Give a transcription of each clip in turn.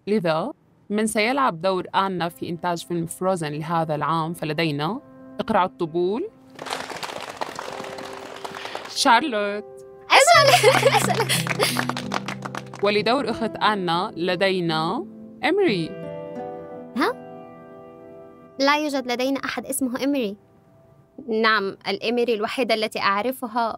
لذا من سيلعب دور آنا في إنتاج فيلم فروزن لهذا العام فلدينا اقرعوا الطبول شارلوت. أسألك. ولدور أخت آنا لدينا إمري. ها؟ لا يوجد لدينا أحد اسمه إمري. نعم، الإمري الوحيدة التي أعرفها.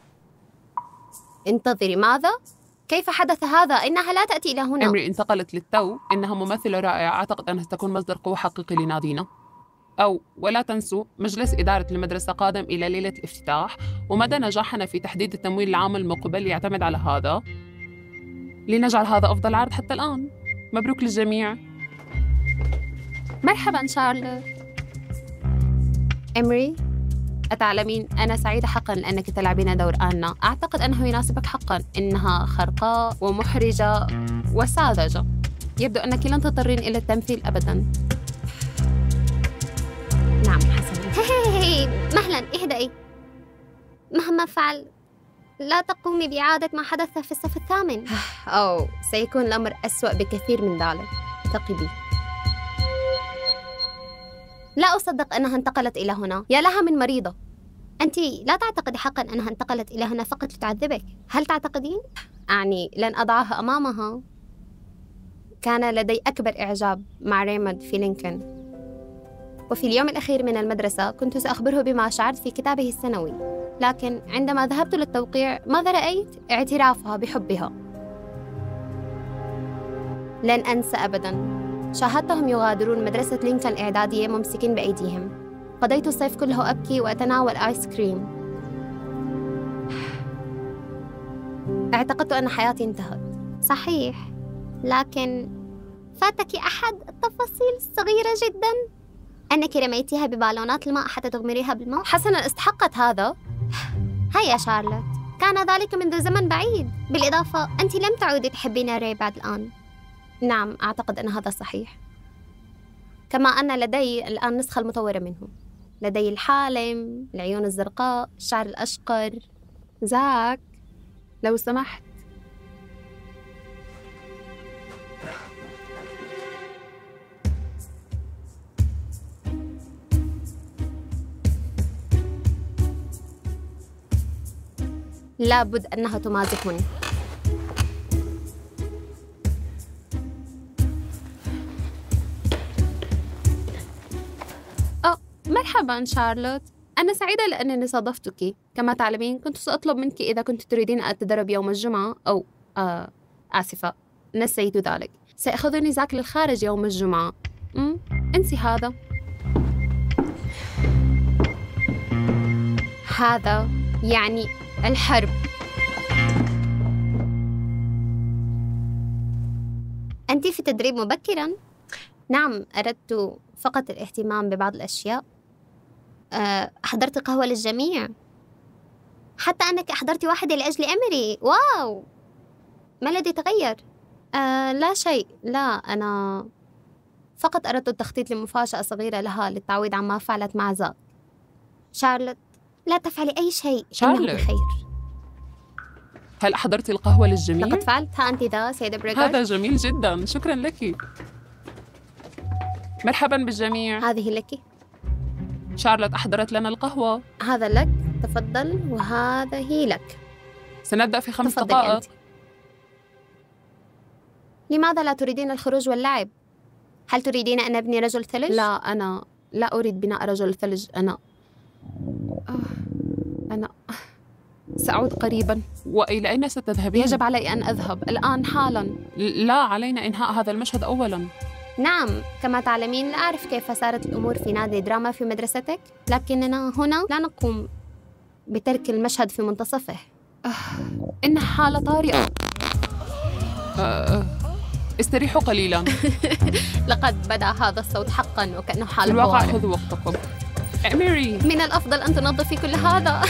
انتظري، ماذا؟ كيف حدث هذا؟ إنها لا تأتي إلى هنا. إمري انتقلت للتو. إنها ممثلة رائعة، أعتقد أنها ستكون مصدر قوة حقيقي لنادينا. ولا تنسوا مجلس إدارة المدرسة قادم إلى ليلة الافتتاح، ومدى نجاحنا في تحديد التمويل العام المقبل يعتمد على هذا، لنجعل هذا أفضل عرض حتى الآن. مبروك للجميع. مرحباً شارلوت. إمري، أتعلمين أنا سعيدة حقاً لأنك تلعبين دور آنا. أعتقد أنه يناسبك حقاً. إنها خرقاء ومحرجة وساذجة. يبدو أنك لن تضطرين إلى التمثيل أبداً. نعم حسناً. مهلاً، اهدئي. مهما فعل لا تقومي بإعادة ما حدث في الصف الثامن. سيكون الأمر أسوأ بكثير من ذلك. ثقي بي. لا أصدق أنها انتقلت إلى هنا. يا لها من مريضة. أنت لا تعتقدي حقاً أنها انتقلت إلى هنا فقط لتعذبك. هل تعتقدين؟ أعني لن أضعها أمامها. كان لدي أكبر إعجاب مع ريموند في لينكولن، وفي اليوم الأخير من المدرسة كنت سأخبره بما شعرت في كتابه السنوي، لكن عندما ذهبت للتوقيع ماذا رأيت؟ اعترافها بحبها. لن أنسى أبداً. شاهدتهم يغادرون مدرسة لينكولن الإعدادية ممسكين بأيديهم. قضيت الصيف كله أبكي وأتناول آيس كريم. اعتقدت أن حياتي انتهت. صحيح، لكن فاتك أحد التفاصيل الصغيرة جداً. أنك رميتيها ببالونات الماء حتى تغمريها بالماء. حسناً، استحقت هذا. هيا شارلوت، كان ذلك منذ زمن بعيد. بالإضافة أنت لم تعودي تحبين ري بعد الآن. نعم، أعتقد أن هذا صحيح. كما أن لدي الآن نسخة المطورة منه. لدي الحالم، العيون الزرقاء، الشعر الأشقر. زاك، لو سمحت. لابد أنها تمازحني. مرحباً شارلوت، أنا سعيدة لأنني صادفتك. كما تعلمين كنت سأطلب منك إذا كنت تريدين أن أتدرب يوم الجمعة آسفة، نسيت ذلك. سيأخذني زاك للخارج يوم الجمعة. انسي هذا. هذا يعني الحرب. أنت في تدريب مبكراً؟ نعم، أردت فقط الاهتمام ببعض الأشياء. أحضرت قهوة للجميع. حتى أنك أحضرت واحدة لأجل إمري. واو، ما الذي تغير؟ لا شيء. لا، أنا فقط أردت التخطيط لمفاجأة صغيرة لها للتعويض عما فعلت مع زاك. شارلوت، لا تفعلي أي شيء. إنه بخير. هل أحضرت القهوة للجميع؟ لقد فعلت. ها أنت ذا سيدة بريغر. هذا جميل جدا، شكرا لك. مرحبا بالجميع. هذه لك. شارلوت أحضرت لنا القهوة. هذا لك، تفضل. وهذه لك. سنبدأ في 5 دقائق. أنت. لماذا لا تريدين الخروج واللعب؟ هل تريدين أن نبني رجل ثلج؟ لا، أنا لا أريد بناء رجل ثلج. أنا سأعود قريباً. وإلى أين ستذهبين؟ يجب علي أن أذهب الآن حالاً. لا، علينا إنهاء هذا المشهد أولاً. نعم، كما تعلمين لا أعرف كيف سارت الأمور في نادي دراما في مدرستك، لكننا هنا لا نقوم بترك المشهد في منتصفه. إنها حالة طارئة. استريحوا قليلاً. لقد بدأ هذا الصوت حقاً وكأنه حالة في الواقع طوارئ. خذوا وقتكم. إمري، من الأفضل أن تنظفي كل هذا.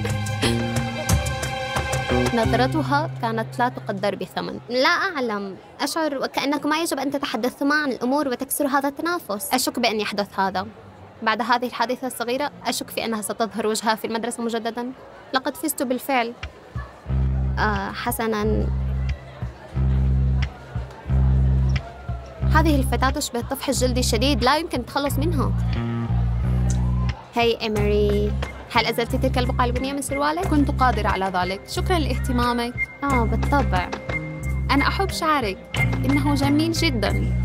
نظرتها كانت لا تقدر بثمن. لا أعلم، أشعر وكأنكما يجب أن تتحدثما عن الأمور وتكسر هذا التنافس. أشك بأن يحدث هذا. بعد هذه الحادثة الصغيرة أشك في أنها ستظهر وجهها في المدرسة مجددا. لقد فزت بالفعل. حسنا، هذه الفتاة تشبه الطفح الجلدي الشديد، لا يمكن التخلص منها. هاي إيميري، هل أزلت تلك البقعة البنية من سروالك؟ كنت قادرة على ذلك، شكراً لاهتمامك. بالطبع. أنا أحب شعرك، إنه جميل جداً.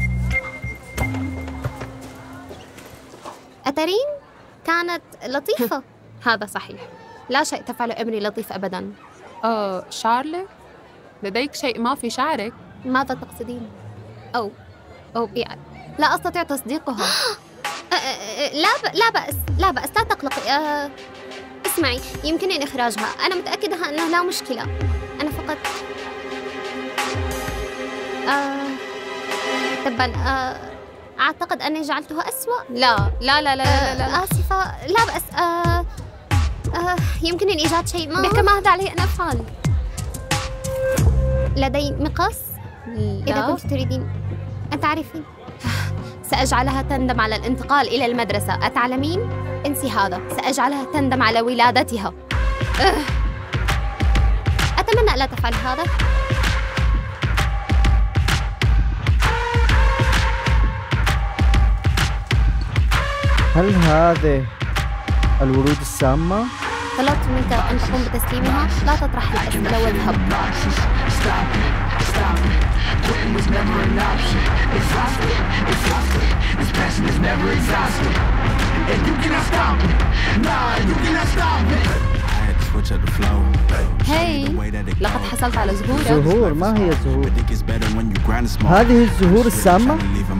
أترين كانت لطيفة. هذا صحيح، لا شيء تفعله إيميري لطيف أبداً. شارلوت، لديك شيء ما في شعرك. ماذا تقصدين؟ يعني لا أستطيع تصديقها. لا بأس، لا تقلقي. اسمعي، يمكنني إخراجها، أنا متأكدة أنها لا مشكلة. أنا فقط تبا أعتقد أني جعلتها أسوأ. لا. آسفة، لا بأس. يمكنني إيجاد شيء ما. بك ماذا علي أن أفعل؟ لدي مقص. إذا كنت تريدين أن تعرفين، سأجعلها تندم على الانتقال إلى المدرسة. أتعلمين؟ انسي هذا، سأجعلها تندم على ولادتها. أتمنى ألا تفعل هذا. هل هذه الورود السامة؟ طلبت منك أن تقوم بتسليمها. لا تطرح الأسئلة واذهب. هاي، لقد حصلت على زهور. زهور؟ ما هي زهور؟ هذه الزهور السامة؟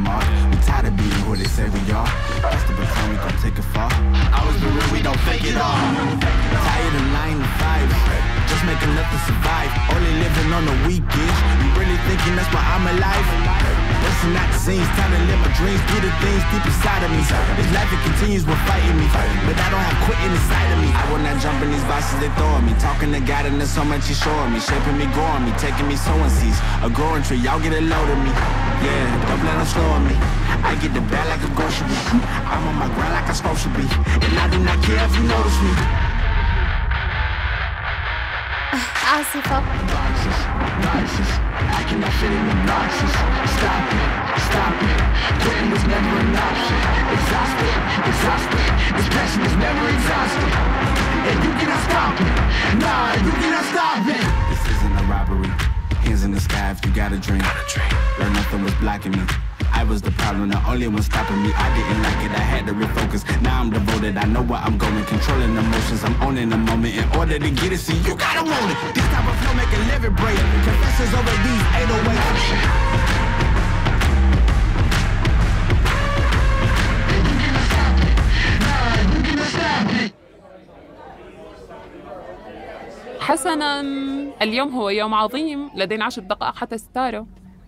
Just make enough to survive. Only living on the weekends. You really thinking that's why I'm alive? Listen not the scenes, time to live my dreams. Do the things deep inside of me. This life it continues with fighting me, but I don't have quitting inside of me. I will not jump in these boxes they throw at me. Talking to God and there's so much He's showing me, shaping me, growing me, taking me sowing seeds. A growing tree, y'all get a load of me. Yeah, don't let them slow on me. I get the bag like a grocery. I'm on my grind like I'm supposed to be, and I do not care if you notice me. آسفة. This isn't a robbery. Hands in the sky if you got a dream. Learn nothing was blocking me. I was the problem, the only one stopping me. I didn't like it, I had to refocus. Now I'm devoted, I know where I'm going. Controlling emotions, I'm owning the moment. In order to get it, see, you gotta want it. This type of flow make a living break. Confessions over these 808. حسناً، اليوم هو يوم عظيم، لدينا 10 دقائق حتى ستارة.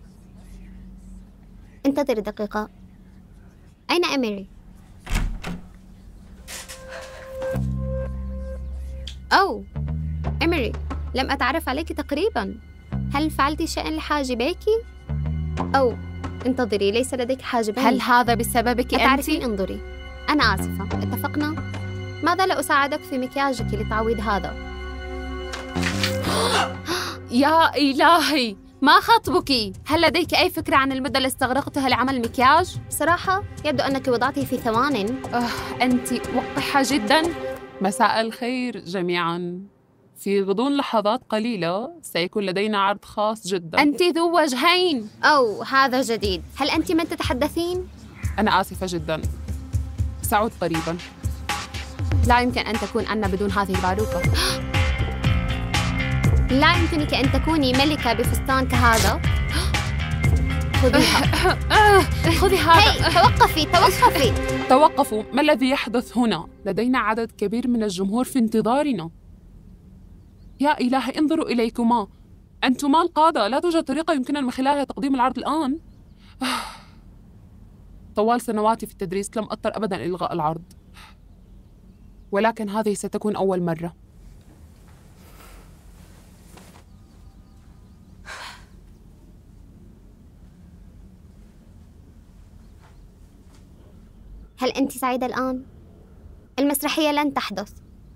انتظري دقيقة. أين إيميري؟ إيميري، لم أتعرف عليك تقريباً. هل فعلت شيئاً لحاجبيك؟ انتظري، ليس لديك حاجبين. هل هذا بسببك أنت؟ تعرفين، انظري، أنا آسفة، اتفقنا؟ ماذا لا أساعدك في مكياجك لتعويض هذا؟ يا إلهي، ما خطبك؟ هل لديك أي فكرة عن المدة اللي استغرقتها لعمل المكياج؟ بصراحة يبدو أنك وضعته في 8. أنت وقحة جداً. مساء الخير جميعاً. في غضون لحظات قليلة سيكون لدينا عرض خاص جداً. أنت ذو وجهين. هذا جديد. هل أنت من تتحدثين؟ أنا آسفة جداً، سأعود قريباً. لا يمكن أن تكون أنا بدون هذه الباروكة. لا يمكنك أن تكوني ملكة بفستان كهذا. خذيها. خذي هذا. توقفي. توقفوا، ما الذي يحدث هنا؟ لدينا عدد كبير من الجمهور في انتظارنا. يا إلهي، انظروا إليكما، أنتما القادة. لا توجد طريقة يمكننا من خلالها تقديم العرض الآن. طوال سنواتي في التدريس لم أضطر أبداً إلى إلغاء العرض، ولكن هذه ستكون أول مرة. هل أنت سعيدة الآن؟ المسرحية لن تحدث.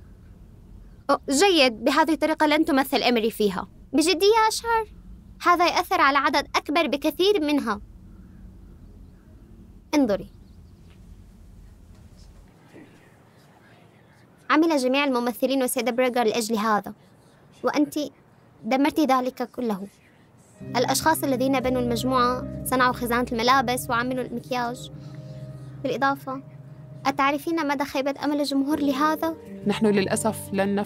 جيد، بهذه الطريقة لن تمثل إيميري فيها. بجدية أشعر هذا يأثر على عدد أكبر بكثير منها. انظري، عمل جميع الممثلين وسيدة بريغر لأجل هذا، وأنت دمرتِ ذلك كله. الأشخاص الذين بنوا المجموعة صنعوا خزانة الملابس وعملوا المكياج. بالإضافة، أتعرفين مدى خيبة أمل الجمهور لهذا؟ نحن للأسف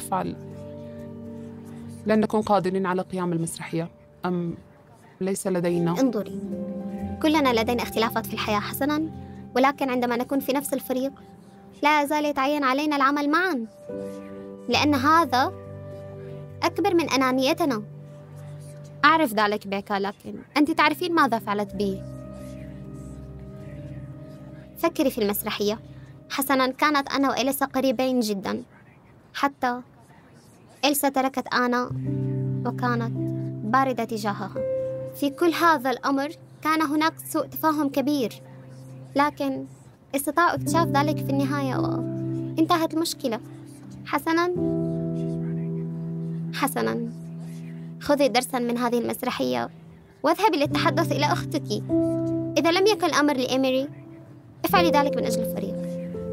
لن نكون قادرين على قيام المسرحية. ليس لدينا. انظري، كلنا لدينا اختلافات في الحياة حسناً، ولكن عندما نكون في نفس الفريق لا يزال يتعين علينا العمل معاً، لأن هذا أكبر من أنانيتنا. أعرف ذلك بيكا، لكن أنت تعرفين ماذا فعلت بي. فكري في المسرحية. حسناً، كانت أنا وإليسا قريبين جداً، حتى إلسا تركت أنا وكانت باردة تجاهها. في كل هذا الأمر كان هناك سوء تفاهم كبير، لكن استطاعوا اكتشاف ذلك في النهاية وانتهت المشكلة. حسناً، خذي درساً من هذه المسرحية واذهبي للتحدث إلى أختك. إذا لم يكن الأمر لإيميري، افعلي ذلك من أجل الفريق.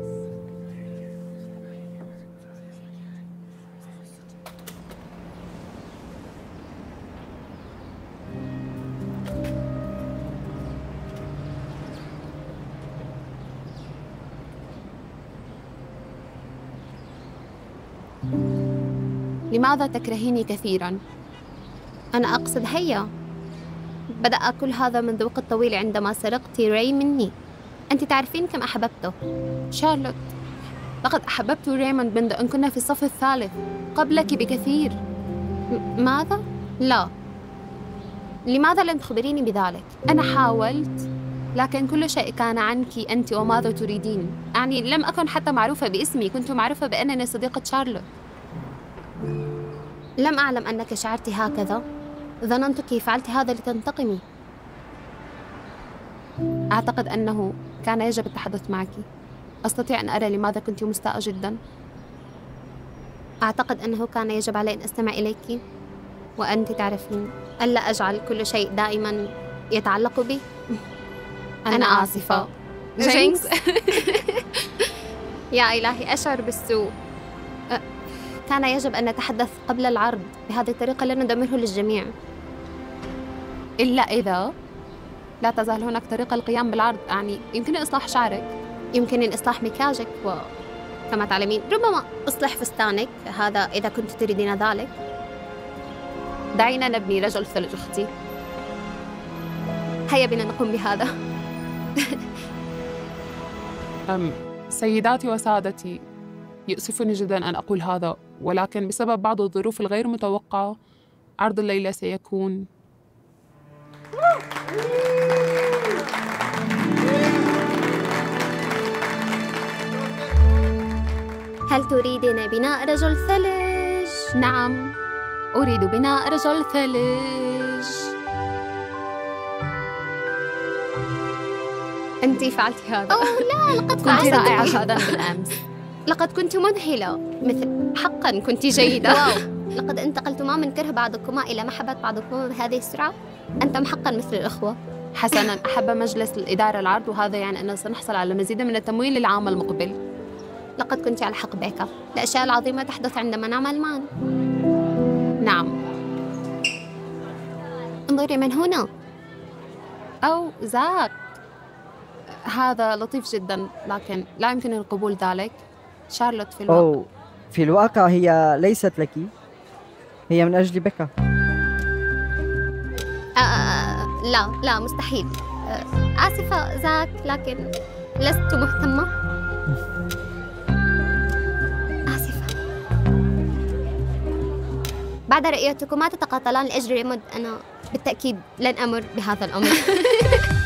لماذا تكرهيني كثيراً؟ أنا أقصد هيا، بدأ كل هذا منذ وقت طويل عندما سرقت راي مني. أنت تعرفين كم أحببته. شارلوت، لقد أحببت ريموند منذ أن كنا في الصف الثالث، قبلك بكثير. ماذا؟ لا. لماذا لم تخبريني بذلك؟ أنا حاولت، لكن كل شيء كان عنك أنت وماذا تريدين. يعني لم أكن حتى معروفة باسمي، كنت معروفة بأنني صديقة شارلوت. لم أعلم أنك شعرت هكذا، ظننتك فعلت هذا لتنتقمي. أعتقد أنه كان يجب التحدث معك. أستطيع أن أرى لماذا كنت مستاءة جدا. أعتقد أنه كان يجب علي أن أستمع إليك، وأنت تعرفين ألا أجعل كل شيء دائما يتعلق بي. أنا آسفة. جينكس. يا إلهي، أشعر بالسوء. كان يجب أن نتحدث قبل العرض، بهذه الطريقة لا ندمره للجميع. إلا إذا لا تزال هناك طريقة للقيام بالعرض. يعني يمكنني إصلاح شعرك، يمكنني إصلاح مكياجك، وكما تعلمين ربما أصلح فستانك، هذا إذا كنت تريدين ذلك. دعينا نبني رجل ثلج أختي. هيا بنا نقوم بهذا. سيداتي وسادتي، يؤسفني جدا أن أقول هذا، ولكن بسبب بعض الظروف الغير متوقعة عرض الليلة سيكون هل تريدين بناء رجل ثلج؟ نعم، أريد بناء رجل ثلج. أنت فعلت هذا؟ أوه لا، لقد كنت رائعة جدا بالأمس. لقد كنت مذهلة، حقا كنت جيدة. لقد انتقلتما من كره بعضكما إلى محبة بعضكما بهذه السرعة. أنتم حقا مثل الأخوة. حسنا، أحب مجلس الإدارة العرض، وهذا يعني أننا سنحصل على مزيد من التمويل للعام المقبل. لقد كنت على حق بيكا، الأشياء العظيمة تحدث عندما نعمل معا. نعم. انظري من هنا. أو زاك، هذا لطيف جدا، لكن لا يمكنني قبول ذلك. شارلوت في الواقع. أو في الواقع هي ليست لك، هي من أجل بيكا. لا مستحيل. آسفة زاك، لكن لست مهتمة. آسفة. بعد رؤيتكما تتقاتلان لأجل ريموند، أنا بالتأكيد لن أمر بهذا الأمر.